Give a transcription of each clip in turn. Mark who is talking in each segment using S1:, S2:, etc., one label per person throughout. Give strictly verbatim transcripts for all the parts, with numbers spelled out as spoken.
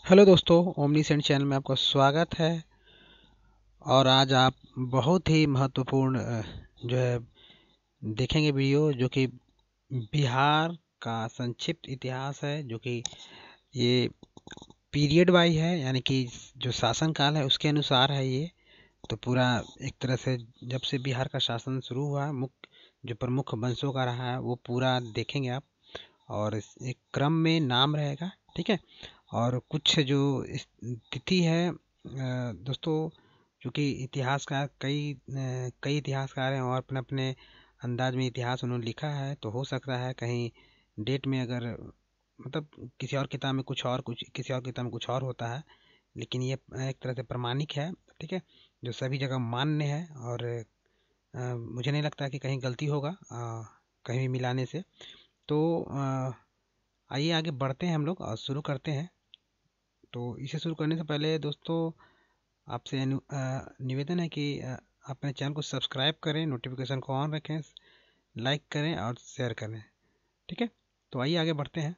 S1: Hello दोस्तों, omni Saint channel में आपका स्वागत है। और आज आप बहुत ही महत्वपूर्ण अ, जो है देखेंगे वीडियो, जो कि बिहार का संक्षिप्त इतिहास है, जो कि ये पीरियड वाइज है, यानी कि जो शासन काल है उसके अनुसार है ये। तो पूरा एक तरह से जब से बिहार का शासन शुरू हुआ, मुख्य जो प्रमुख वंशों का रहा है वो पूरा देखेंगे आप। और इस एक क्रम में नाम रहेगा, ठीक है। और कुछ जो इस तिथि है, अ, दोस्तों, क्योंकि इतिहासकार कई अ, कई इतिहासकार हैं और अपने अपने अंदाज में इतिहास उन्होंने लिखा है, तो हो सकता है कहीं डेट में अगर मतलब किसी और किताब में कुछ और कुछ किसी और किताब में कुछ और होता है, लेकिन ये एक तरह से प्रमाणिक है, ठीक है, जो सभी जगह मान्य है। और अ, मुझे नहीं लगता कि कहीं गलती होगा अ, कहीं भी मिलाने से। तो अ, आइए आगे बढ़ते हैं हम लोग और शुरू करते हैं। तो इसे शुरू करने से पहले दोस्तों, आपसे अनु- अ, निवेदन है कि अ, आप अपने चैनल को सब्सक्राइब करें, नोटिफिकेशन को ऑन रखें, लाइक करें और शेयर करें, ठीक है। तो आइए आगे बढ़ते हैं।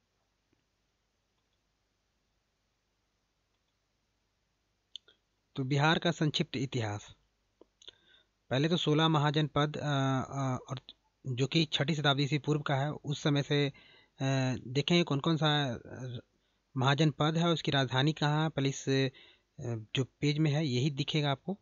S1: तो बिहार का संक्षिप्त इतिहास। पहले तो सोलह महाजनपद, अ, अ, और जो कि छठी शताब्दी से पूर्व का है, उस समय से अ, देखें कौन कौन सा अ, महाजनपद है, उसकी राजधानी कहाँ है। पहले इस अ, जो पेज में है यही दिखेगा आपको।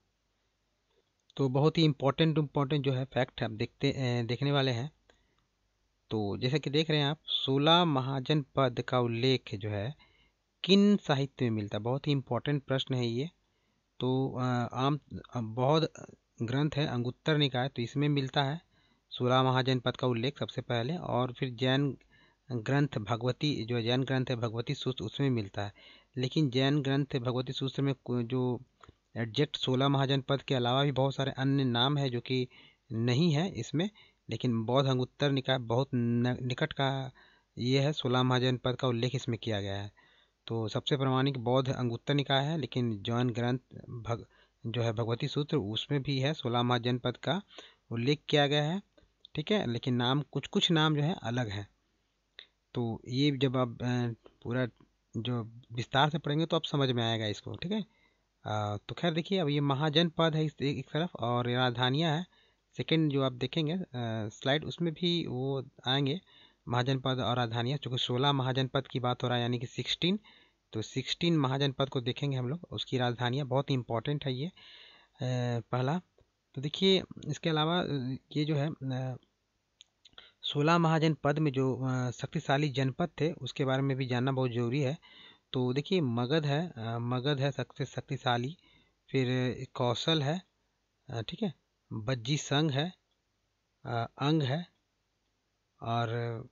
S1: तो बहुत ही इम्पोर्टेंट इम्पोर्टेंट जो है फैक्ट आप देखते अ, देखने वाले हैं। तो जैसे कि देख रहे हैं आप, सोलह महाजनपद का उल्लेख जो है किन साहित्य में मिलता है, बहुत ही इम्पोर्टेंट प्रश्न है ये। तो अ, आम अ, बहुत ग्रंथ है, अंगुत्तर निकाय, तो इसमें मिलता है सोलह महाजनपद का उल्लेख सबसे पहले। और फिर जैन ग्रंथ भगवती, जो जैन ग्रंथ है भगवती सूत्र, उसमें मिलता है। लेकिन जैन ग्रंथ भगवती सूत्र में को- जो एग्जैक्ट सोलह महाजनपद के अलावा भी बहुत सारे अन्य नाम है जो कि नहीं है इसमें। लेकिन बौद्ध अंगुत्तर निकाय बहुत न- निकट का ये है, सोलह महाजनपद का उल्लेख इसमें किया गया है। तो सबसे प्रामाणिक बौद्ध अंगुत्तर निकाय है, लेकिन जैन ग्रंथ भग जो है भगवती सूत्र, उसमें भी है सोलह महाजनपद का उल्लेख किया गया है, ठीक है। लेकिन नाम कुछ कुछ नाम जो है अलग है। तो ये जब आप अ, पूरा जो विस्तार से पढ़ेंगे तो आप समझ में आएगा इसको, ठीक है। अ, तो खैर देखिए, अब ये महाजनपद है इस एक, एक तरफ, और ये राजधानियाँ है सेकंड। जो आप देखेंगे स्लाइड, उसमें भी वो आएंगे महाजनपद और राजधानियाँ। चूँकि सोलह महाजनपद की बात हो रहा है, यानी कि सिक्सटीन, तो सिक्सटीन महाजनपद को देखेंगे हम लोग, उसकी राजधानियाँ बहुत ही इंपॉर्टेंट है ये। अ, पहला तो देखिए, इसके अलावा अ, ये जो है सोलह महाजनपद में जो अ, शक्तिशाली जनपद थे उसके बारे में भी जानना बहुत ज़रूरी है। तो देखिए, मगध है, अ, मगध है सबसे शक्तिशाली। फिर अ, कौशल है, अ, ठीक है। बज्जी संघ है, अ, अंग है। और अ,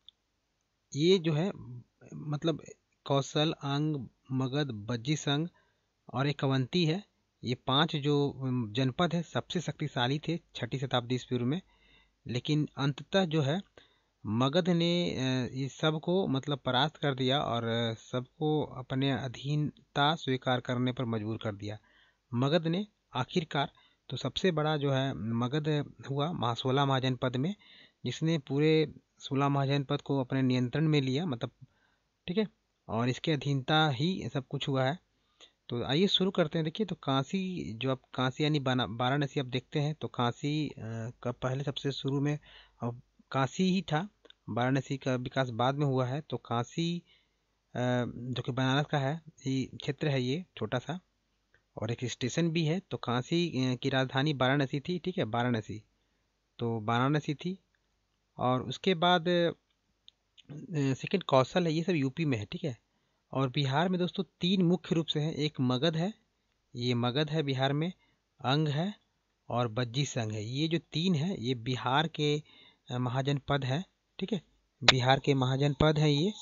S1: ये जो है मतलब कौशल, अंग, मगध, बज्जी संघ और एक अवंती है। ये पांच जो अम, जनपद है सबसे शक्तिशाली थे छठी शताब्दी ईस्वी पूर्व में। लेकिन अंततः जो है मगध ने अ, ये सबको मतलब परास्त कर दिया और अ, सबको अपने अधीनता स्वीकार करने पर मजबूर कर दिया मगध ने आखिरकार। तो सबसे बड़ा जो है मगध हुआ महा सोलह महाजनपद में, जिसने पूरे सोलह महाजनपद को अपने नियंत्रण में लिया, मतलब, ठीक है। और इसके अधीनता ही सब कुछ हुआ है। तो आइए शुरू करते हैं। देखिए, तो काशी, जो आप काशी यानी बना- वाराणसी आप देखते हैं, तो काशी अ, का पहले सबसे शुरू में अब काशी ही था। वाराणसी का विकास बाद में हुआ है। तो काशी अ, जो कि बनारस का है, ये क्षेत्र है, ये छोटा सा, और एक स्टेशन भी है। तो काशी अ, की राजधानी वाराणसी थी, ठीक है, वाराणसी। तो वाराणसी थी। और उसके बाद सेकंड कौशल है, ये सब यूपी में है, ठीक है। और बिहार में दोस्तों तीन मुख्य रूप से है। एक मगध है, ये मगध है बिहार में, अंग है, और बज्जी संघ है। ये जो तीन है ये बिहार के अ, महाजनपद है, ठीक है। बिहार के महाजनपद है ये।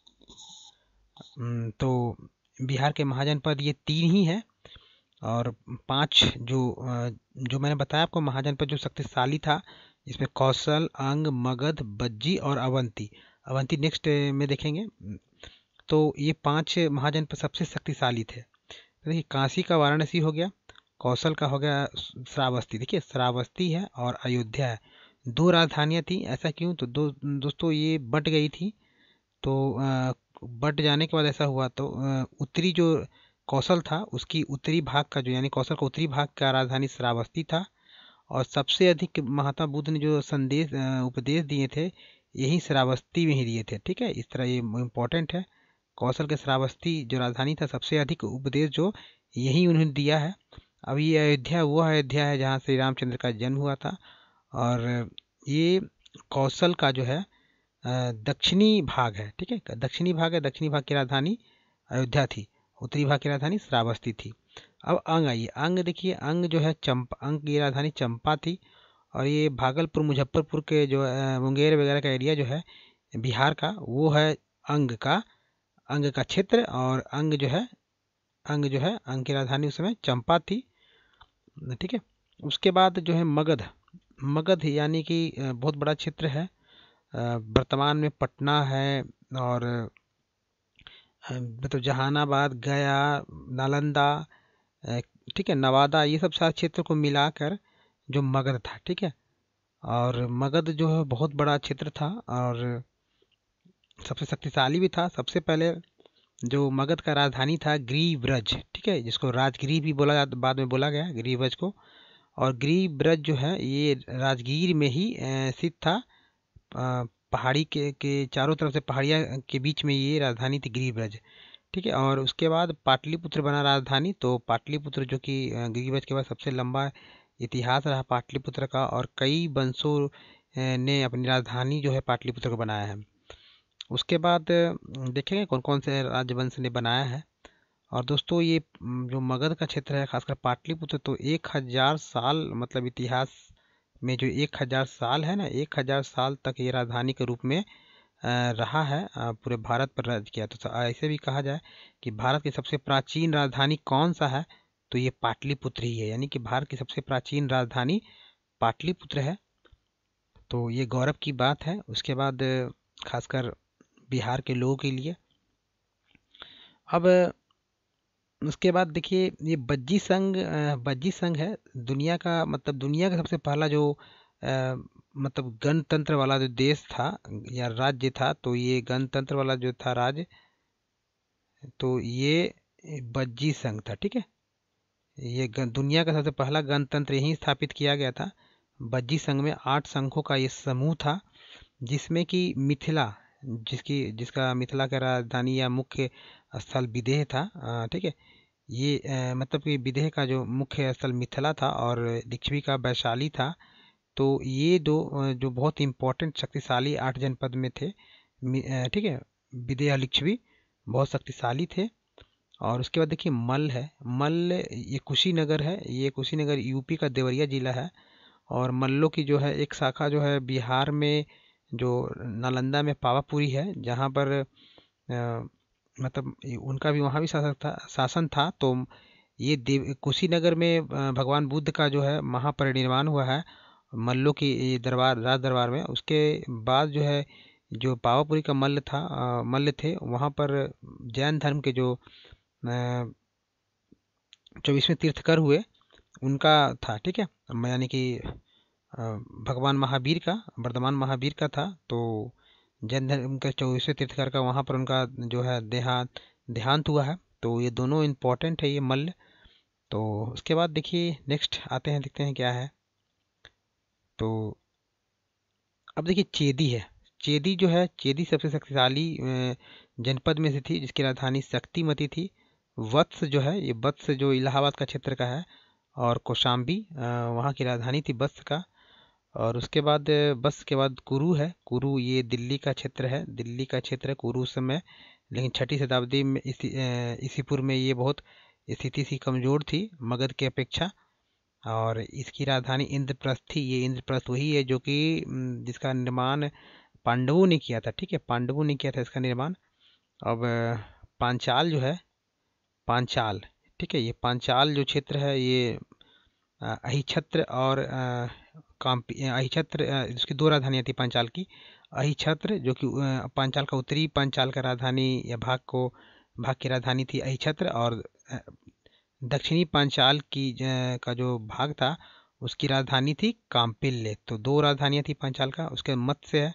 S1: हम्म, तो बिहार के महाजनपद ये तीन ही है। और पांच जो अ, जो मैंने बताया आपको महाजनपद जो शक्तिशाली था, इसमें कौशल, अंग, मगध, बज्जी और अवंती। अवंती नेक्स्ट में देखेंगे। तो ये पांच महाजनपद सबसे शक्तिशाली थे। तो देखिए, काशी का वाराणसी हो गया, कौशल का हो गया श्रावस्ती, देखिए श्रावस्ती है, और अयोध्या है। दो राजधानियां थी, ऐसा क्यों? तो दो दोस्तों ये बट गई थी। तो बट जाने के बाद ऐसा हुआ तो अ, उत्तरी जो कौशल था उसकी उत्तरी भाग का जो यानी कौशल का उत्तरी भाग का राजधानी श्रावस्ती था। और सबसे अधिक महात्मा बुद्ध ने जो संदेश अ, उपदेश दिए थे यही श्रावस्ती में ही दिए थे। ठीक है, इस तरह ये इम्पोर्टेंट है। कौशल के श्रावस्ती जो राजधानी था सबसे अधिक उपदेश जो यही उन्होंने दिया है। अब ये अयोध्या वो अयोध्या है जहाँ श्री रामचंद्र का जन्म हुआ था। और ये कौशल का जो है अ, दक्षिणी भाग है। ठीक है, दक्षिणी भाग है। दक्षिणी भाग की राजधानी अयोध्या थी, उत्तरी भाग की राजधानी श्रावस्ती थी। अब अंग आइए, अंग देखिए, अंग जो है चंपा, अंग की राजधानी चंपा थी। और ये भागलपुर मुजफ्फरपुर के जो अ, मुंगेर वगैरह का एरिया जो है बिहार का वो है अंग का, अंग का क्षेत्र। और अंग जो है अंग जो है अंग की राजधानी उस समय चंपा थी। ठीक है, उसके बाद जो है मगध, मगध यानी कि अ, बहुत बड़ा क्षेत्र है। अ, वर्तमान में पटना है और अ, मतलब जहानाबाद, गया, नालंदा, अ, ठीक है, नवादा, ये सब सारे क्षेत्र को मिलाकर जो मगध था। ठीक है, और मगध जो है बहुत बड़ा क्षेत्र था और सबसे शक्तिशाली भी था। सबसे पहले जो मगध का राजधानी था गिरिब्रज, ठीक है, जिसको राजगिरी भी बोला जाता, बाद में बोला गया गिरिब्रज को। और गिरिब्रज जो है ये राजगीर में ही अ, स्थित था। अ, पहाड़ी के के चारों तरफ से पहाड़ियाँ के बीच में ये राजधानी थी गिरिब्रज। ठीक है, और उसके बाद पाटलिपुत्र बना राजधानी। तो पाटलिपुत्र जो कि अ, गिरिब्रज के बाद सबसे लंबा इतिहास रहा पाटलिपुत्र का, और कई वंशों अ, ने अपनी राजधानी जो है पाटलिपुत्र को बनाया है। उसके बाद अ, देखेंगे कौन कौन से राजवंश ने बनाया है। और दोस्तों ये म, जो मगध का क्षेत्र है खासकर पाटलिपुत्र, तो एक हजार साल मतलब इतिहास में जो एक हजार साल है ना, एक हजार साल तक ये राजधानी के रूप में अ, रहा है। अ, पूरे भारत पर राज किया। तो ऐसे भी कहा जाए कि भारत की सबसे प्राचीन राजधानी कौन सा है, तो ये पाटलिपुत्र ही है। यानी कि भारत की सबसे प्राचीन राजधानी पाटलिपुत्र है। तो ये गौरव की बात है। उसके बाद अ, खासकर बिहार के लोगों के लिए। अब उसके बाद देखिए ये बज्जी संघ, अ, बज्जी संघ है दुनिया का, मतलब दुनिया का सबसे पहला जो अ, मतलब गणतंत्र वाला जो देश था या राज्य था। तो ये गणतंत्र वाला जो था राज्य, तो ये बज्जी संघ था। ठीक है, ये गण- दुनिया का सबसे पहला गणतंत्र यहीं स्थापित किया गया था। बज्जी संघ में आठ संघों का ये समूह था, जिसमें कि मिथिला, जिसकी जिसका मिथिला का राजधानी या मुख्य स्थल विदेह था। अ, ठीक है, ये अ, मतलब कि विदेह का जो मुख्य स्थल मिथिला था और लिच्छवी का वैशाली था। तो ये दो अ, जो बहुत इंपॉर्टेंट शक्तिशाली आठ जनपद में थे। मि- अ, ठीक है, विदेह और लिच्छवी बहुत शक्तिशाली थे। और उसके बाद देखिए मल्ल है, मल्ल ये कुशीनगर है, ये कुशीनगर यूपी का देवरिया जिला है। और मल्लों की जो है एक शाखा जो है बिहार में, जो नालंदा में पावापुरी है, जहाँ पर अ, मतलब ये उनका भी वहाँ भी शासक था शासन था। तो ये देव कुशीनगर में अ, भगवान बुद्ध का जो है महापरिनिर्वाण हुआ है मल्लों की ये दरबार, राज दरबार में। उसके बाद जो है जो पावापुरी का मल्ल था, अ, मल्ल थे वहाँ पर जैन धर्म के जो चौबीसवें तीर्थकर हुए उनका था। ठीक है, म- यानी कि अ, भगवान महावीर का, वर्धमान महावीर का था। तो जैन धर्म के चौबीसवें तीर्थकर का वहाँ पर उनका जो है देहांत देहांत हुआ है। तो ये दोनों इम्पोर्टेंट है ये मल्ल। तो उसके बाद देखिए नेक्स्ट आते हैं, देखते हैं क्या है। तो अब देखिए चेदी है, चेदी जो है, चेदी सबसे शक्तिशाली अ, जनपद में से थी, जिसकी राजधानी शक्तिमती थी। वत्स जो है, ये वत्स जो इलाहाबाद का क्षेत्र का है। और कौशाम्बी अ, वहाँ की राजधानी थी वत्स का। और उसके बाद अ, वत्स के बाद कुरु है, कुरु ये दिल्ली का क्षेत्र है, दिल्ली का क्षेत्र है कुरु उस समय। लेकिन छठी शताब्दी में इसी अ, ईसी पूर्व में ये बहुत स्थिति सी कमजोर थी मगध की अपेक्षा। और इसकी राजधानी इंद्रप्रस्थ थी। ये इंद्रप्रस्थ वही है जो कि उम, जिसका निर्माण पांडवों ने किया था। ठीक है, पांडवों ने किया था इसका निर्माण। अब अ, पांचाल जो है, पांचाल, ठीक है, ये पांचाल जो क्षेत्र है ये अ, अहिछत्र और अ, काम्पी, अ, अहिछत्र, अ, इसकी दो राजधानियाँ थी पांचाल की। अहिछत्र जो कि अ, पांचाल का उत्तरी पांचाल का राजधानी या भाग को भाग की राजधानी थी अहिछत्र। और अ, दक्षिणी पांचाल की अ, का जो भाग था उसकी राजधानी थी काम्पिल्य। तो दो राजधानियाँ थी पांचाल का। उसके मध्य से है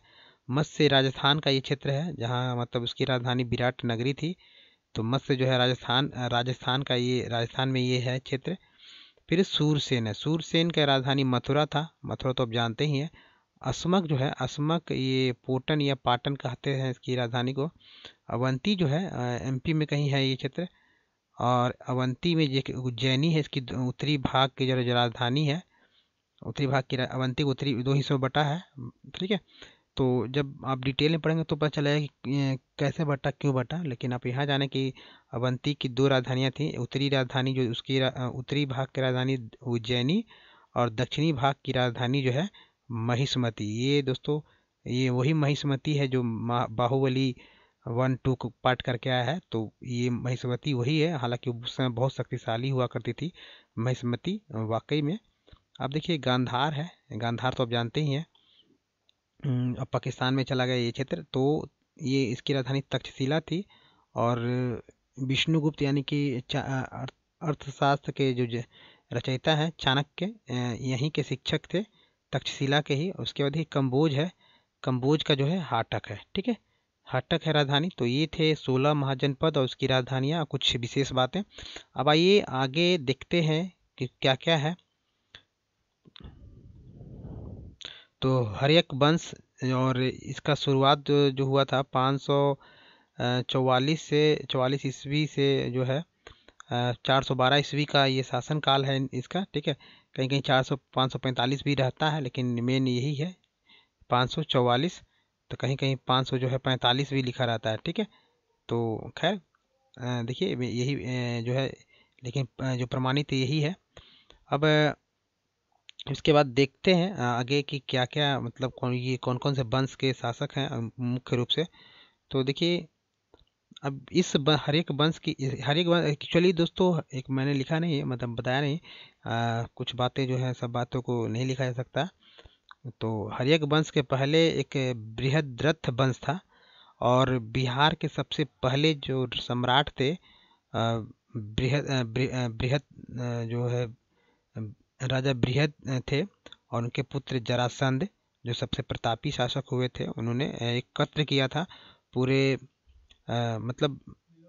S1: मत्स्य राजस्थान का ये क्षेत्र है, जहाँ मतलब उसकी राजधानी विराट नगरी थी। तो मत्स्य जो है राजस्थान राजस्थान का ये राजस्थान में ये है क्षेत्र। फिर सूरसेन है, सूरसेन का राजधानी मथुरा था, मथुरा तो आप जानते ही हैं। असमक जो है, असमक ये पोटन या पाटन कहते हैं इसकी राजधानी को। अवंती जो है एमपी में कहीं है ये क्षेत्र। और अवंती में ये उज्जैनी है, इसकी उत्तरी भाग की जो राजधानी है। उत्तरी भाग की अवंती को उत्तरी दो हिस्सों में बटा है, ठीक है। तो जब आप डिटेल में पढ़ेंगे तो पता चलेगा कि कैसे बटा, क्यों बटा। लेकिन आप यहाँ जाने कि अवंती की दो राजधानियाँ थी। उत्तरी राजधानी जो उसकी उत्तरी भाग की राजधानी उज्जैनी, और दक्षिणी भाग की राजधानी जो है महिष्मती। ये दोस्तों ये वही महिष्मती है जो बाहुबली वन टू को पार्ट करके आया है। तो ये महिष्मती वही है, हालांकि उस समय बहुत शक्तिशाली हुआ करती थी महिष्मती वाकई में। अब देखिए गांधार है, गांधार तो आप जानते ही हैं, अब पाकिस्तान में चला गया ये क्षेत्र। तो ये इसकी राजधानी तक्षशिला थी। और विष्णुगुप्त यानी कि अर्थशास्त्र के जो रचयिता हैं चाणक्य, यहीं के शिक्षक थे, तक्षशिला के ही। उसके बाद ही कंबोज है, कंबोज का जो है हाटक है, ठीक है, हाटक है राजधानी। तो ये थे सोलह महाजनपद और उसकी राजधानियाँ, कुछ विशेष बातें। अब आइए आगे देखते हैं कि क्या क्या है। तो हर्यक वंश, और इसका शुरुआत जो, जो हुआ था पाँच सौ चौवालीस से चौवालीस ईस्वी से जो है चार सौ बारह ईस्वी का ये शासन काल है इसका, ठीक है। कहीं कहीं चार सौ पाँच सौ पैंतालीस भी रहता है, लेकिन मेन यही है पाँच सौ चौवालीस। तो कहीं कहीं पाँच सौ जो है पैंतालीस भी लिखा रहता है, ठीक है। तो खैर देखिए यही जो है, लेकिन जो प्रमाणित यही है। अब इसके बाद देखते हैं आगे कि क्या क्या मतलब कौन ये कौन कौन से वंश के शासक हैं मुख्य रूप से। तो देखिए अब इस हर एक वंश की हर एक एक्चुअली दोस्तों, एक मैंने लिखा नहीं है, मतलब बताया नहीं, आ, कुछ बातें जो है सब बातों को नहीं लिखा जा सकता। तो हर एक वंश के पहले एक बृहद्रथ वंश था, और बिहार के सबसे पहले जो सम्राट थे बृहद बृहद जो है राजा बृहद थे, और उनके पुत्र जरासंध जो सबसे प्रतापी शासक हुए थे, उन्होंने एकत्र किया था पूरे आ, मतलब।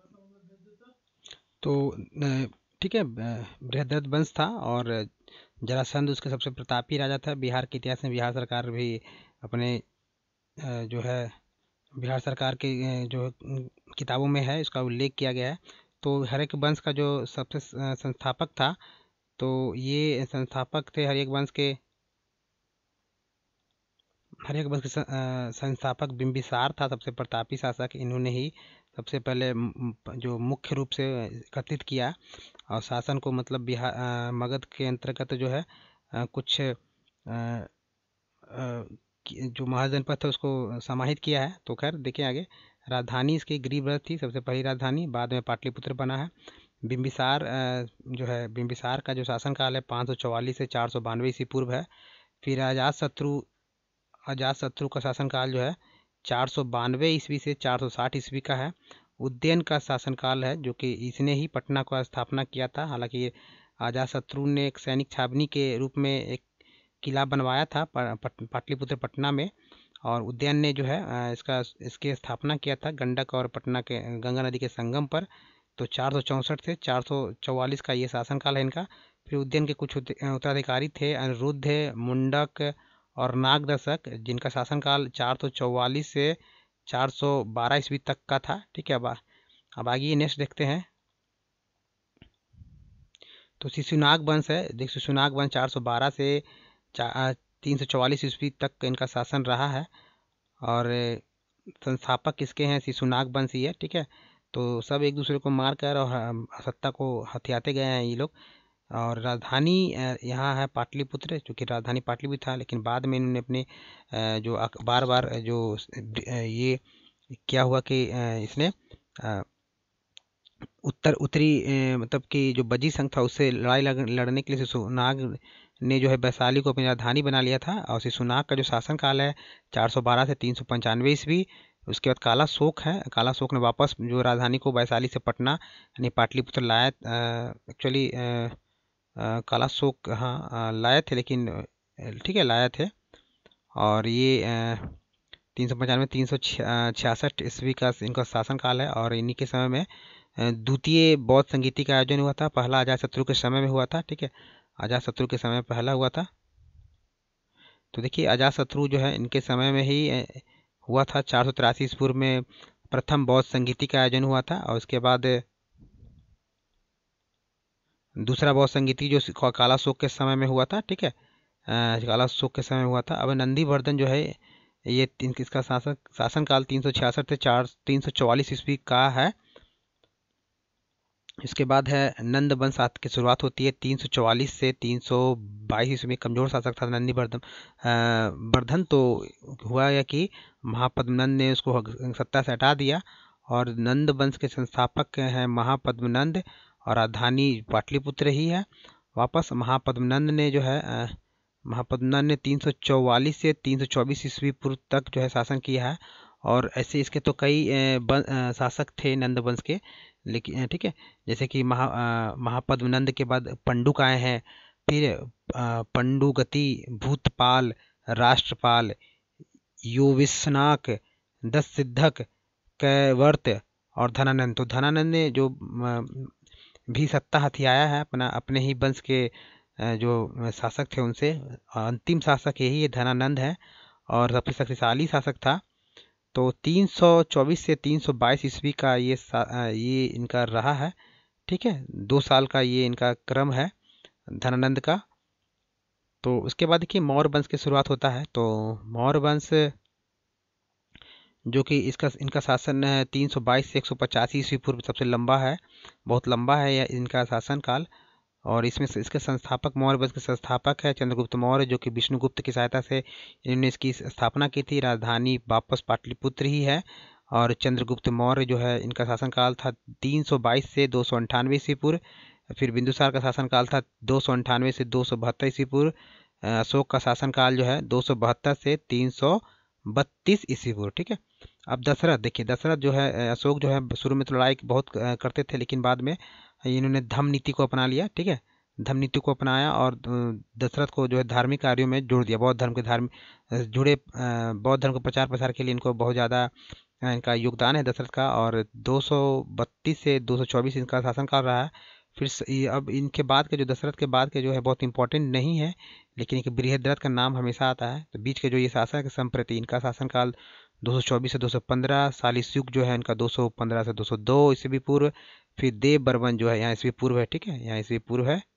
S1: तो ठीक है, बृहद्रथ वंश था, और जरासंध उसके सबसे प्रतापी राजा था। बिहार के इतिहास में बिहार सरकार भी अपने जो है बिहार सरकार के जो किताबों में है इसका उल्लेख किया गया है। तो हर एक वंश का जो सबसे संस्थापक था, तो ये संस्थापक थे हर एक वंश के हर एक वंश के संस्थापक बिंबिसार था, सबसे प्रतापी शासक। इन्होंने ही सबसे पहले जो मुख्य रूप से एकत्रित किया और शासन को मतलब बिहार मगध के अंतर्गत जो है कुछ जो महाजनपद था उसको समाहित किया है। तो खैर देखें आगे, राजधानी इसकी गृहरथ थी, सबसे पहली राजधानी, बाद में पाटलिपुत्र बना है। बिंबिसार जो है बिंबिसार का जो शासनकाल है पाँच सौ चौवालीस से चार सौ बानवे ईस्वी पूर्व है। फिर अजात शत्रु अजात शत्रु का शासनकाल जो है चार सौ बानवे ईस्वी से चार सौ साठ ईस्वी का है। उदयन का शासनकाल है, जो कि इसने ही पटना का स्थापना किया था। हालांकि अजात शत्रु ने एक सैनिक छावनी के रूप में एक किला बनवाया था पाटलिपुत्र पटना में, और उदयन ने जो है इसका इसकी स्थापना किया था गंडक और पटना के गंगा नदी के संगम पर। तो चार सौ चौंसठ से चार सौ चौवालीस का ये शासनकाल है इनका। फिर उदयन के कुछ उत्तराधिकारी थे अनिरुद्ध, मुंडक और नागदशक, जिनका शासनकाल चार सौ चौवालीस से चार सौ बारह ईस्वी तक का था, ठीक है। अब अब आगे नेक्स्ट देखते हैं। तो शिशुनाग वंश है, देख शिशुनाग वंश चार सौ बारह से तीन सौ चौवालीस ईस्वी तक इनका शासन रहा है, और संस्थापक किसके हैं, शिशुनाग वंश ही है, ठीक है। तो सब एक दूसरे को मारकर और सत्ता को हथियाते गए हैं ये लोग। और राजधानी यहाँ है पाटलिपुत्र, चूँकि राजधानी पाटलिपुत्र था, लेकिन बाद में इन्होंने अपने जो बार बार जो ये क्या हुआ कि इसने उत्तर उत्तरी मतलब कि जो बजी संघ था उससे लड़ाई लड़ने के लिए शिशुनाग ने जो है वैशाली को अपनी राजधानी बना लिया था। और शिशुनाग का जो शासनकाल है चार सौ बारह से तीन सौ पंचानवे ईस्वी। उसके बाद काला शोक है, काला शोक ने वापस जो राजधानी को वैशाली से पटना यानी पाटलिपुत्र लाया। एक्चुअली काला शोक हाँ लाए थे, लेकिन ठीक है लाए थे। और ये तीन सौ पंचानवे तीन सौ छियासठ ईस्वी का इनका शासनकाल है। और इन्हीं के समय में द्वितीय बौद्ध संगीति का आयोजन हुआ था। पहला अजातशत्रु के समय में हुआ था, ठीक है, अजातशत्रु के समय में पहला हुआ था। तो देखिए अजातशत्रु जो है इनके समय में ही हुआ था। चार सौ तिरासी ईस्वी पूर्व में प्रथम बौद्ध संगीति का आयोजन हुआ था। और उसके बाद दूसरा बौद्ध संगीति जो काला अशोक के समय में हुआ था, ठीक है, काला अशोक के समय में हुआ था। अब नंदीवर्धन जो है ये इसका शासन शासनकाल तीन सौ छियासठ से चार तीन सौ चौवालीस ईस्वी का है। इसके बाद है नंद वंश की शुरुआत होती है तीन सौ चौवालीस से तीन सौ बाईस ईस्वी में। कमजोर शासक था नंदीवर्धन वर्धन। तो हुआ यह कि महापद्मनंद ने उसको सत्ता से हटा दिया और नंद वंश के संस्थापक हैं महापद्मनंद और राजधानी पाटलिपुत्र ही है। वापस महापद्मनंद ने जो है महापद्मनंद ने तीन सौ चौवालीस से तीन सौ चौबीस ईस्वी पूर्व तक जो है शासन किया है। और ऐसे इसके तो कई शासक थे नंद वंश के, लेकिन ठीक है, जैसे कि महा महापद्मनंद के बाद पंडुक आए हैं, फिर पंडुगति, भूतपाल, राष्ट्रपाल, योविस्नाक, दस सिद्धक, कैवर्त और धनानंद। तो धनानंद ने जो भी सत्ता हथियाया है अपना अपने ही वंश के जो शासक थे उनसे। अंतिम शासक यही है धनानंद है और सबसे शक्तिशाली शासक था। तो तीन सौ चौबीस से तीन सौ बाईस ईस्वी का ये ये इनका रहा है, ठीक है, दो साल का ये इनका क्रम है धनानंद का। तो उसके बाद देखिए मौर्य वंश की शुरुआत होता है। तो मौर्य वंश जो कि इसका इनका शासन है तीन सौ बाईस से एक सौ पचासी ईस्वी पूर्व, सबसे लंबा है, बहुत लंबा है यह इनका शासनकाल। और इसमें इसके संस्थापक मौर्य वंश के संस्थापक है चंद्रगुप्त मौर्य, जो कि विष्णुगुप्त की सहायता से इन्होंने इसकी स्थापना की थी। राजधानी वापस पाटलिपुत्र ही है। और चंद्रगुप्त मौर्य जो है इनका शासनकाल था तीन सौ बाईस से दो सौ अंठानवे ईस्वी पूर्व। फिर बिंदुसार का शासनकाल था दो सौ अंठानवे से दो सौ बहत्तर ईस्वी पूर्व। अशोक का शासनकाल जो है दो सौ बहत्तर से तीन सौ बत्तीस ईस्वी पूर्व, ठीक है। अब दशरथ देखिए, दशरथ जो है अशोक जो है शुरू में तो लड़ाई बहुत करते थे, लेकिन बाद में इन्होंने धम नीति को अपना लिया, ठीक है, धम नीति को अपनाया और दशरथ को जो है धार्मिक कार्यों में जोड़ दिया। बौद्ध धर्म के धार्मिक जुड़े बौद्ध धर्म के प्रचार प्रसार के लिए इनको बहुत ज़्यादा इनका योगदान है दशरथ का। और दो सौ बत्तीस से दो सौ चौबीस इनका शासनकाल रहा है। फिर अब इनके बाद के जो दशरथ के बाद के जो है बहुत इंपॉर्टेंट नहीं है, लेकिन एक बृहद्रथ का नाम हमेशा आता है। तो बीच के जो ये शासक है संप्रति इनका शासनकाल दो सौ चौबीस से दो सौ पंद्रह। सालिस्युग जो है इनका दो सौ पंद्रह से दो सौ दो ईस्वी पूर्व। फिर देव बर्मन जो है यहाँ ईस्वी पूर्व है, ठीक है, यहाँ ईस्वी पूर्व है,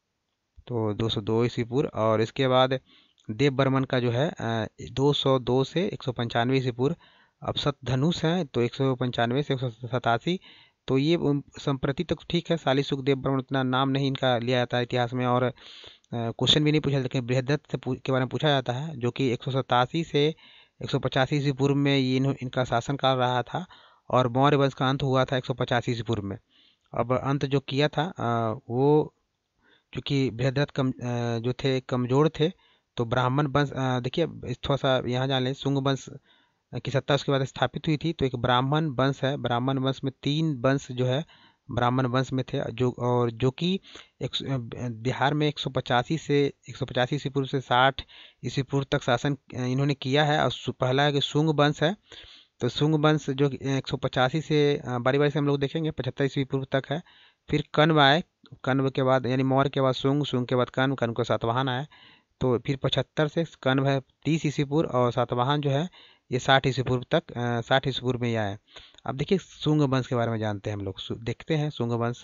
S1: तो दो सौ दो ईस्वी पूर्व। और इसके बाद देव बर्मन का जो है दो सौ दो से एक सौ पंचानवे ईस्वी पूर्व। अब सतधनुष है तो एक सौ पंचानवे से एक सौ सतासी। तो ये संप्रति तक ठीक है। सालिस्युग देव बर्मन उतना नाम नहीं इनका लिया जाता है इतिहास में, और क्वेश्चन भी नहीं पूछा, लेकिन बृहद्रथ के बारे में पूछा जाता है, जो कि एक सौ सतासी से एक सौ पचासी ईस्वी पूर्व में ये इनका शासनकाल रहा था। और मौर्य वंश का अंत हुआ था एक सौ पचासी ईस्वी पूर्व में। अब अंत जो किया था वो क्योंकि बृहद्रथ कम जो थे कमजोर थे, तो ब्राह्मण वंश देखिए थोड़ा सा यहाँ जान लें, शुंग वंश की सत्ता उसके बाद स्थापित हुई थी। तो एक ब्राह्मण वंश है, ब्राह्मण वंश में तीन वंश जो है ब्राह्मण वंश में थे, जो और जो कि एक बिहार में एक सौ पचासी से एक सौ पचासी ईस्वी पूर्व से साठ ईस्वी पूर्व तक शासन इन्होंने किया है। और पहला है कि शुंग वंश है। तो शुंग वंश जो एक सौ पचासी से बारी बारी से हम लोग देखेंगे पचहत्तर ईस्वी पूर्व तक है। फिर कण्व आए, कण्व के बाद यानी मौर्य के बाद शुंग, शुंग के बाद कण्व, कण्व को सातवाहन आए। तो फिर पचहत्तर से कण्व है तीस ईस्वी पूर्व और सातवाहन जो है ये साठ ईस्वी पूर्व तक साठ ईस्वी पूर्व में ही आया है। अब देखिए शुंग वंश के बारे में जानते हैं हम लोग, देखते हैं शुंग वंश।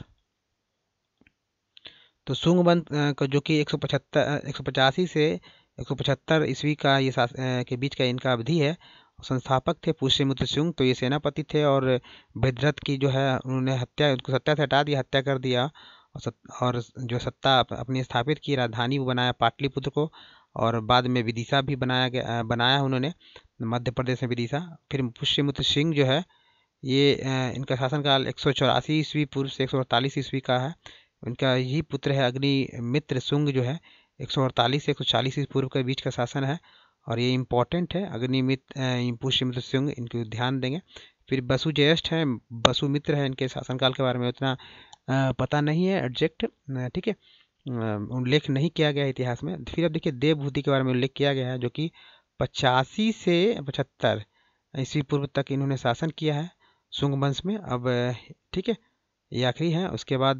S1: तो शुंग वंश का जो कि एक सौ पचहत्तर एक सौ पचासी से एक सौ पचहत्तर ईस्वी का ये के बीच का इनका अवधि है। संस्थापक थे पुष्यमित्र शुंग। तो ये सेनापति थे और बृहद्रथ की जो है उन्होंने हत्या उनको सत्ता से हटा दिया, हत्या कर दिया और, सत, और जो सत्ता अपनी स्थापित की, राजधानी बनाया पाटलिपुत्र को। और बाद में विदिशा भी बनाया गया बनाया उन्होंने, मध्य प्रदेश में विदिशा। फिर पुष्यमित्र सिंह जो है ये इनका शासनकाल एक सौ चौरासी ईस्वी पूर्व से एक सौ अड़तालीस ईस्वी का है। इनका यही पुत्र है अग्निमित्र शुंग जो है एक सौ अड़तालीस से एक सौ चालीस ईस्वी पूर्व के बीच का शासन है। और ये इम्पोर्टेंट है अग्निमित्र पुष्यमित्र शुंग, इनको ध्यान देंगे। फिर बसु ज्येष्ठ है, बसुमित्र है, इनके शासनकाल के बारे में उतना पता नहीं है एग्जैक्ट, ठीक है, उल्लेख नहीं किया गया इतिहास में। फिर अब देखिए देवभूति के बारे में उल्लेख किया गया है, जो कि पचासी से पचहत्तर ईस्वी पूर्व तक इन्होंने शासन किया है शुंग वंश में। अब ठीक है, ये आखिरी है। उसके बाद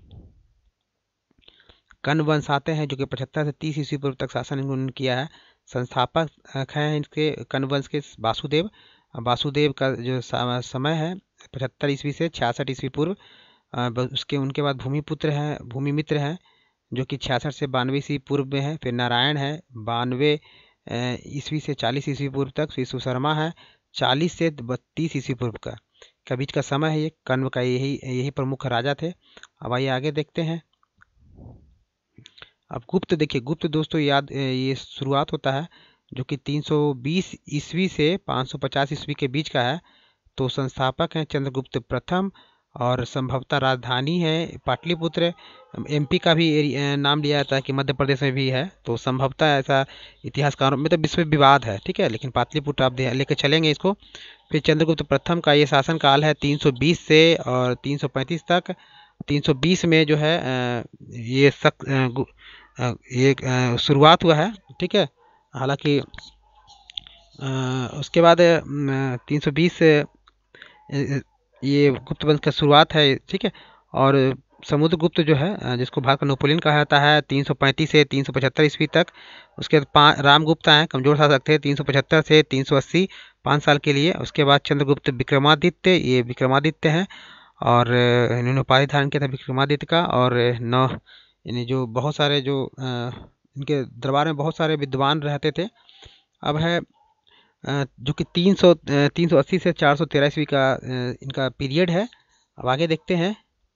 S1: कण्व वंश आते हैं, जो कि पचहत्तर से तीस ईस्वी पूर्व तक शासन इन्होंने किया है। संस्थापक हैं इनके कण्व वंश के वासुदेव। वासुदेव का जो समय है पचहत्तर ईस्वी से छियासठ ईस्वी पूर्व। उसके उनके बाद भूमिपुत्र हैं, भूमिमित्र हैं, जो कि छियासठ से बानवे ईस्वी पूर्व में है। फिर नारायण है बानवे ईस्वी से चालीस ईस्वी पूर्व तक। फिर सुशर्मा है चालीस से बत्तीस ईस्वी पूर्व का का बीच का समय है। ये कण्व का यही यही प्रमुख राजा थे। अब आइए आगे देखते हैं। अब गुप्त देखिए, गुप्त दोस्तों याद ये शुरुआत होता है जो कि तीन सौ बीस ईस्वी से पाँच सौ पचास ईस्वी के बीच का है। तो संस्थापक हैं चंद्रगुप्त प्रथम और संभवतः राजधानी है पाटलिपुत्र। एमपी का भी नाम लिया जाता है कि मध्य प्रदेश में भी है, तो संभवतः ऐसा इतिहासकारों में तो विश्व विवाद है, ठीक है, लेकिन पाटलिपुत्र आप लेकर चलेंगे इसको। फिर चंद्रगुप्त प्रथम का ये शासन काल है तीन सौ बीस से और तीन सौ पैंतीस तक। तीन सौ बीस में जो है ये सक ये शुरुआत हुआ है, ठीक है। हालांकि उसके बाद तीन सौ बीस ये गुप्त वंश का शुरुआत है, ठीक है। और समुद्रगुप्त जो है, जिसको भारत का नेपोलियन कहा जाता है, तीन सौ पैंतीस से तीन सौ पचहत्तर ईस्वी तक। उसके बाद रामगुप्त आए, कमजोर शासक थे, तीन सौ पचहत्तर से तीन सौ अस्सी, पाँच साल के लिए। उसके बाद चंद्रगुप्त विक्रमादित्य, ये विक्रमादित्य हैं और इन्होंने उपाधि धारण किया था विक्रमादित्य का। और नौ यानी जो बहुत सारे जो इनके दरबार में बहुत सारे विद्वान रहते थे। अब है जो कि तीन सौ तीन सौ अस्सी से चार सौ तेरह ईस्वी का इनका पीरियड है। अब आगे देखते हैं।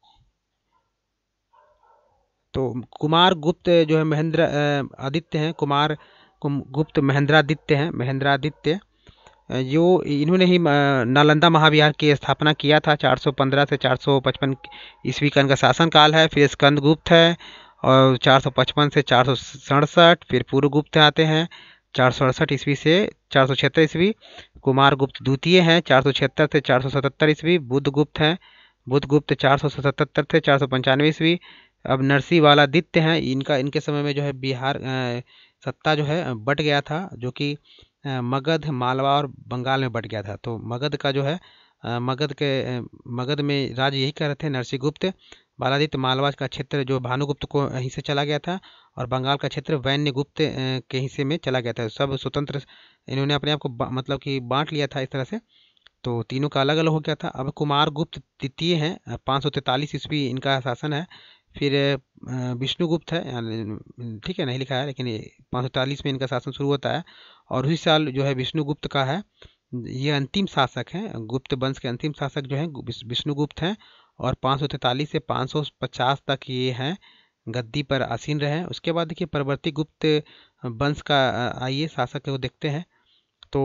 S1: तो कुमार गुप्त जो है महेंद्र आदित्य हैं, कुमार गुप्त महेंद्रादित्य हैं, महेंद्रादित्य जो इन्होंने ही नालंदा महाविहार की स्थापना किया था। चार सौ पंद्रह से चार सौ पचपन ईस्वी का इनका शासन काल है। फिर स्कंदगुप्त है और चार सौ पचपन से चार सौ सड़सठ। फिर पूर्वगुप्त आते हैं चार सौ अड़सठ ईस्वी से चार सौ छिहत्तर ईस्वी। कुमार गुप्त द्वितीय हैं चार सौ छिहत्तर से चार सौ सतहत्तर ईस्वी। बुद्धगुप्त हैं, बुद्धगुप्त चार सौ सतहत्तर से चार सौ पंचानवे ईस्वी। अब नरसिंह वालादित्य हैं, इनका इनके समय में जो है बिहार सत्ता जो है बट गया था, जो कि मगध, मालवा और बंगाल में बट गया था। तो मगध का जो है मगध के मगध में राज्य यही कर रहे थे नरसिंह गुप्त। बालादित्य मालवा का क्षेत्र जो भानुगुप्त को यहीं से चला गया था और बंगाल का क्षेत्र वैन्य गुप्त के हिस्से में चला गया था। सब स्वतंत्र इन्होंने अपने आप को मतलब कि बांट लिया था इस तरह से। तो तीनों का अलग अलग हो गया था। अब कुमार गुप्त द्वितीय हैं, पाँच सौ तैंतालीस ईस्वी इनका शासन है। फिर विष्णुगुप्त है, ठीक है, नहीं लिखा है लेकिन पाँच सौ तैंतालीस में इनका शासन शुरू होता है। और उसी साल जो है विष्णुगुप्त का है, ये अंतिम शासक हैं, गुप्त वंश के अंतिम शासक जो हैं विष्णुगुप्त हैं। और पाँच सौ तैंतालीस से पाँच सौ पचास तक ये हैं गद्दी पर आसीन रहे हैं। उसके बाद देखिए परवर्ती गुप्त वंश का आइए शासक को देखते हैं। तो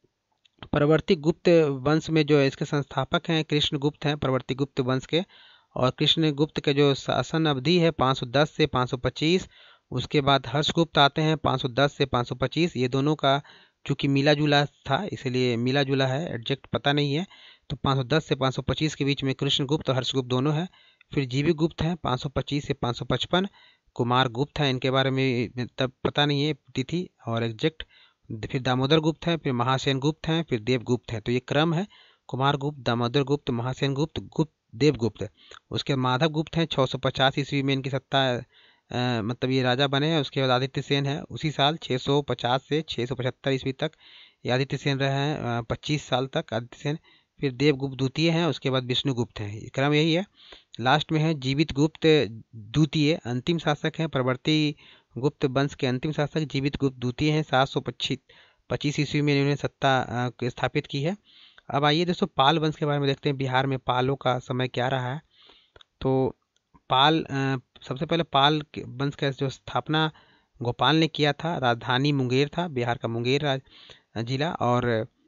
S1: परवर्ती गुप्त वंश में जो है इसके संस्थापक हैं कृष्णगुप्त हैं, परवर्ती गुप्त वंश के। और कृष्णगुप्त के जो शासन अवधि है पाँच सौ दस से पाँच सौ पच्चीस। उसके बाद हर्षगुप्त आते हैं पाँच सौ दस से पाँच सौ पच्चीस। ये दोनों का चूंकि मिला जुला था इसलिए मिला जुला है, एग्जैक्ट पता नहीं है। तो पाँच सौ दस से पाँच सौ पच्चीस के बीच में कृष्णगुप्त और हर्षगुप्त दोनों हैं। फिर जीवी गुप्त हैं पाँच सौ पच्चीस से पाँच सौ पचपन। कुमार गुप्त हैं, इनके बारे में तब पता नहीं है तिथि और एग्जैक्ट। फिर दामोदर गुप्त हैं, फिर महासेन गुप्त हैं, फिर देवगुप्त हैं। तो ये क्रम है कुमार गुप्त, दामोदर गुप्त, महासेन गुप्त, गुप्त, देवगुप्त। उसके माधव गुप्त हैं, छः सौ पचास ईस्वी में इनकी सत्ता आ, मतलब ये राजा बने हैं। उसके बाद आदित्य सेन है उसी साल छः सौ पचास से छः सौ पचहत्तर ईस्वी तक ये आदित्य सेन रहे हैं, पच्चीस साल तक आदित्य सेन। फिर देवगुप्त द्वितीय हैं, उसके बाद विष्णुगुप्त हैं, क्रम यही है। लास्ट में है जीवित गुप्त द्वितीय, अंतिम शासक हैं परवर्ती गुप्त वंश के अंतिम शासक जीवित गुप्त द्वितीय हैं। सात सौ पच्चीस पच्चीस ईस्वी में इन्होंने सत्ता स्थापित की है। अब आइए दोस्तों पाल वंश के बारे में देखते हैं, बिहार में पालों का समय क्या रहा है। तो पाल सबसे पहले पाल वंश का जो स्थापना गोपाल ने किया था, राजधानी मुंगेर था, बिहार का मुंगेर जिला। और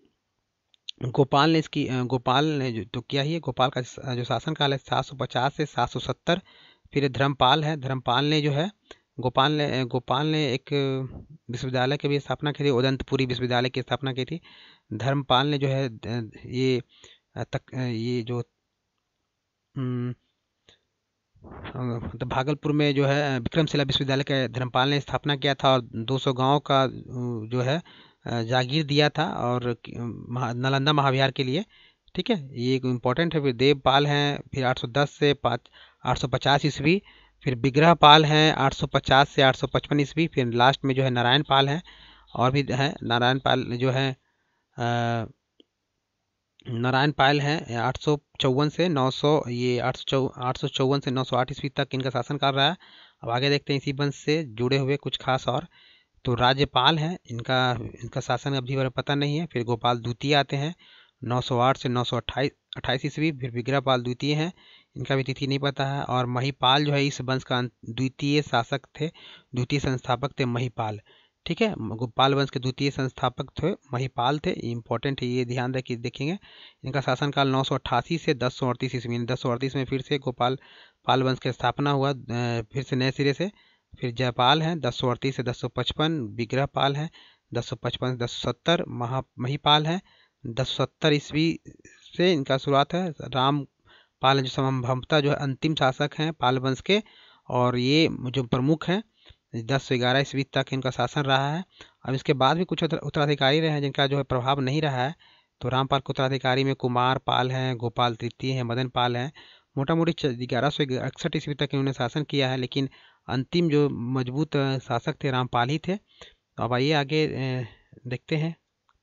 S1: गोपाल ने इसकी गोपाल ने जो तो किया ही गोपाल का जो शासनकाल है सात सौ पचास से सात सौ सत्तर। फिर धर्मपाल है, धर्मपाल ने जो है गोपाल ने गोपाल ने एक विश्वविद्यालय की भी स्थापना की थी, उदंतपुरी विश्वविद्यालय की स्थापना की थी। धर्मपाल ने जो है ये तक ये जो मतलब भागलपुर में जो है विक्रमशिला विश्वविद्यालय के धर्मपाल ने स्थापना किया था। और दो सौ गाँव का जो है जागीर दिया था और नालंदा महाविहार के लिए। ठीक है, ये एक इम्पोर्टेंट है। फिर देवपाल हैं, फिर आठ सौ दस से पाँच आठ सौ पचास ईस्वी। फिर विग्रहपाल हैं आठ सौ पचास से आठ सौ पचपन ईस्वी। फिर लास्ट में जो है नारायण पाल हैं, और भी हैं नारायण पाल जो है नारायण पाल हैं आठ सौ चौवन से नौ सौ ये आठ सौ आठ सौ चौवन से नौ सौ आठ ईस्वी तक इनका शासनकाल रहा है। अब आगे देखते हैं इसी वंश से जुड़े हुए कुछ खास और। तो राज्यपाल हैं, इनका इनका शासन अभी बारे पता नहीं है। फिर गोपाल द्वितीय आते हैं नौ सौ आठ से नौ सौ अट्ठाईस अट्ठाईस ईस्वी। फिर विग्रहपाल द्वितीय हैं, इनका भी तिथि नहीं पता है। और महिपाल जो है इस वंश का द्वितीय शासक थे, द्वितीय संस्थापक थे महिपाल। ठीक है, गोपाल वंश के द्वितीय संस्थापक थे महिपाल थे, इंपॉर्टेंट है, ये ध्यान रखिए देखेंगे। इनका शासनकाल नौ सौ अट्ठासी से दस सौ अड़तीस ईस्वी, दस सौ अड़तीस में फिर से गोपाल पाल वंश की स्थापना हुआ फिर से नए सिरे से। फिर जयपाल हैं दस सौ अड़तीस से दस सौ पचपन। विग्रहपाल हैं दस सौ पचपन से दस सौ सत्तर। महा महिपाल हैं दस सौ सत्तर ईस्वी से इनका शुरुआत है। रामपाल जो संभवतः जो है अंतिम शासक हैं पाल वंश के, और ये जो प्रमुख हैं दस सौ ग्यारह ईस्वी तक इनका शासन रहा है। अब इसके बाद भी कुछ उत्तराधिकारी रहे हैं जिनका जो है प्रभाव नहीं रहा है। तो रामपाल के उत्तराधिकारी में कुमार पाल हैं, गोपाल तृतीय हैं, मदन पाल हैं। मोटा मोटी ग्यारह सौ इकसठ ईस्वी तक इन्होंने शासन किया है, लेकिन अंतिम जो मजबूत शासक थे रामपाल ही थे। तो अब आइए आगे देखते हैं।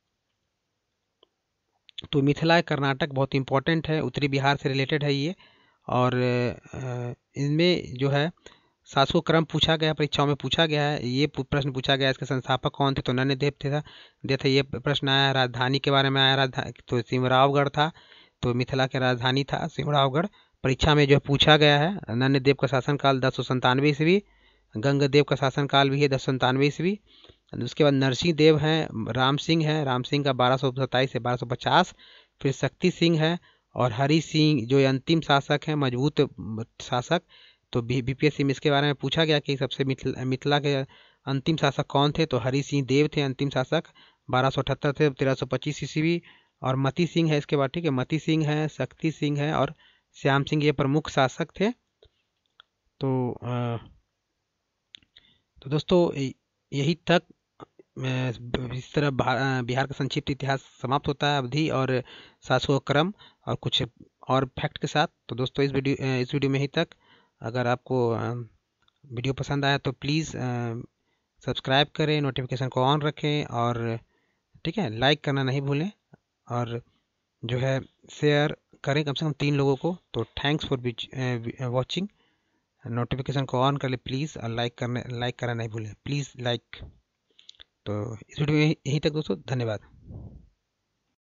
S1: तो मिथिला कर्नाटक बहुत इंपॉर्टेंट है, उत्तरी बिहार से रिलेटेड है ये। और इनमें जो है शासकों क्रम पूछा गया, परीक्षाओं में पूछा गया है। ये प्रश्न पूछा गया इसके संस्थापक कौन थे, तो नन्यदेव थे दे थे। ये प्रश्न आया। राजधानी के बारे में आया, राजधानी तो सिमरावगढ़ था, तो मिथिला की राजधानी था सिमरावगढ़। परीक्षा में जो पूछा गया है नन्यदेव का शासनकाल दस सौ संतानवे ईस्वी। गंगदेव का शासनकाल भी है दस सौ संतानवे ईस्वी। उसके बाद नरसिंह देव हैं, राम सिंह है, राम सिंह का बारह सौ सत्ताईस से बारह सौ पचास। फिर शक्ति सिंह है और हरि सिंह जो अंतिम शासक हैं, मजबूत शासक। तो बीपीएससी में इसके बारे में पूछा गया कि सबसे मिथिला मिथिला के अंतिम शासक कौन थे, तो हरि सिंह देव थे अंतिम शासक, बारह सौ अठहत्तर से तेरह सौ पच्चीस ईस्वी। और मती सिंह है इसके बाद। ठीक है, मती सिंह है, शक्ति सिंह है और श्याम सिंह, ये प्रमुख शासक थे। तो आ, तो दोस्तों यही तक इस तरह बिहार का संक्षिप्त इतिहास समाप्त होता है, अवधि और शासकों क्रम और कुछ और फैक्ट के साथ। तो दोस्तों इस वीडियो इस वीडियो में ही तक। अगर आपको वीडियो पसंद आया तो प्लीज़ सब्सक्राइब करें, नोटिफिकेशन को ऑन रखें, और ठीक है लाइक करना नहीं भूलें, और जो है शेयर करें कम से कम तीन लोगों को। तो थैंक्स फॉर वॉचिंग। नोटिफिकेशन को ऑन कर ले प्लीज़, और लाइक करने लाइक करना नहीं भूलें प्लीज़ लाइक। तो इस वीडियो में यहीं तक दोस्तों, धन्यवाद।